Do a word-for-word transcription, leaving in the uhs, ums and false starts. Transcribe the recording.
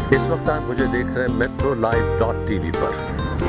इस वक्त आप मुझे देख रहे हैं मेट्रो लाइव डॉट टीवी पर।